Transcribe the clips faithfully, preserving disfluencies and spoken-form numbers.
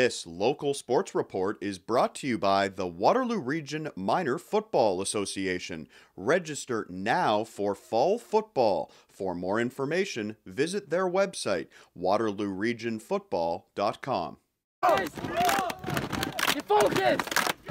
This local sports report is brought to you by the Waterloo Region Minor Football Association. Register now for fall football. For more information, visit their website, waterloo region football dot com. Get focused!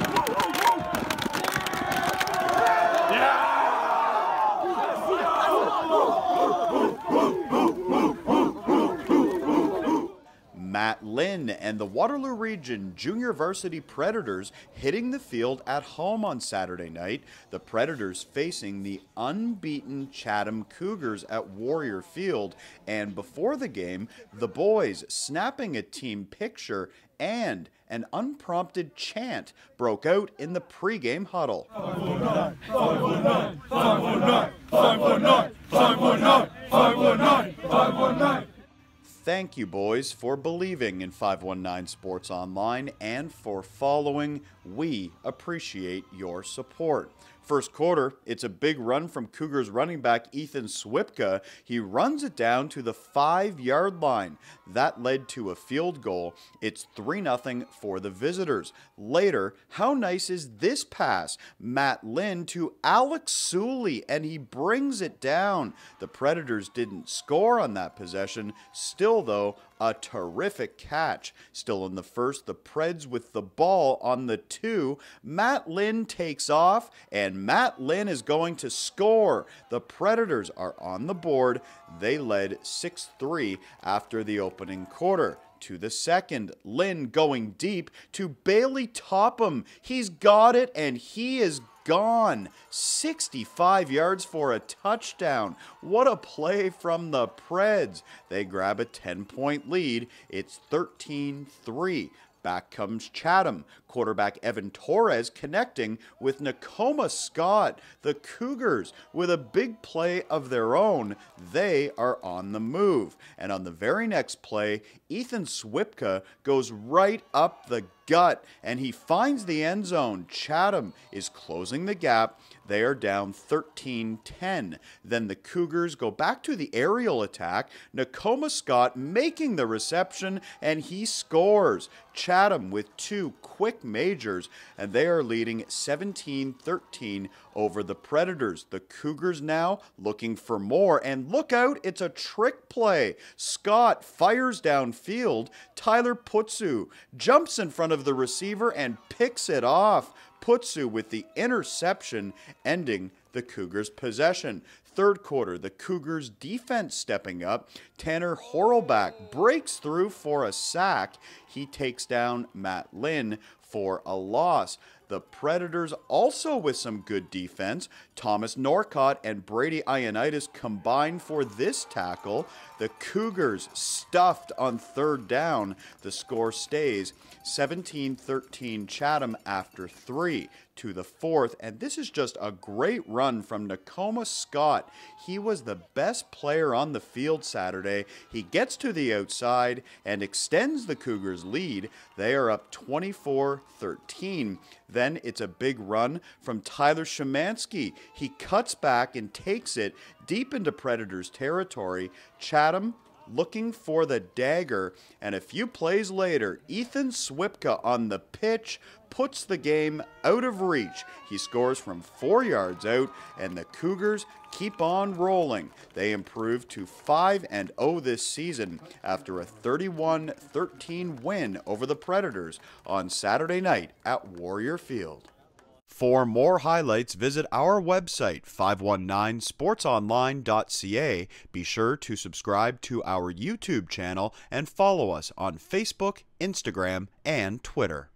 Matt Lynn and the Waterloo Region Junior Varsity Predators hitting the field at home on Saturday night. The Predators facing the unbeaten Chatham Cougars at Warrior Field. And before the game, the boys snapping a team picture and an unprompted chant broke out in the pregame huddle. five one nine, five one nine, five one nine, five one nine, five one nine, five one nine, five one nine. Thank you, boys, for believing in five one nine Sports Online and for following. We appreciate your support. First quarter, it's a big run from Cougars running back Ethan Swipka. He runs it down to the five-yard line. That led to a field goal. It's three nothing for the visitors. Later, how nice is this pass? Matt Lynn to Alex Suley, and he brings it down. The Predators didn't score on that possession. Still, though, a terrific catch. Still in the first, the Preds with the ball on the two. Matt Lynn takes off, and Matt Lynn is going to score. The Predators are on the board. They led six three after the opening quarter. To the second, Lynn going deep to Bailey Topham. He's got it, and he is gone. sixty-five yards for a touchdown. What a play from the Preds. They grab a ten-point lead. It's thirteen three. Back comes Chatham. Quarterback Evan Torres connecting with Nakoma Scott. The Cougars, with a big play of their own, they are on the move. And on the very next play, Ethan Swipka goes right up the gut, and he finds the end zone. Chatham is closing the gap. They are down thirteen ten. Then the Cougars go back to the aerial attack. Nakoma Scott making the reception, and he scores. Chatham with two quick majors, and they are leading seventeen thirteen over the Predators. The Cougars now looking for more, and look out, it's a trick play. Scott fires downfield. Tyler Putsu jumps in front of the receiver and picks it off. Putsu with the interception, ending the Cougars' possession. Third quarter, the Cougars' defense stepping up. Tanner Horlback breaks through for a sack. He takes down Matt Lynn for a loss. The Predators also with some good defense. Thomas Norcott and Brady Ionitis combine for this tackle. The Cougars stuffed on third down. The score stays seventeen thirteen Chatham after three. To the fourth, and this is just a great run from Nakoma Scott. He was the best player on the field Saturday. He gets to the outside and extends the Cougars' lead. They are up twenty-four thirteen. Then it's a big run from Tyler Szymanski. He cuts back and takes it deep into Predators territory. Chatham looking for the dagger, and a few plays later, Ethan Swipka on the pitch puts the game out of reach. He scores from four yards out, and the Cougars keep on rolling. They improve to five and oh this season after a thirty-one thirteen win over the Predators on Saturday night at Warrior Field. For more highlights, visit our website, five one nine sports online dot c a. Be sure to subscribe to our YouTube channel and follow us on Facebook, Instagram, and Twitter.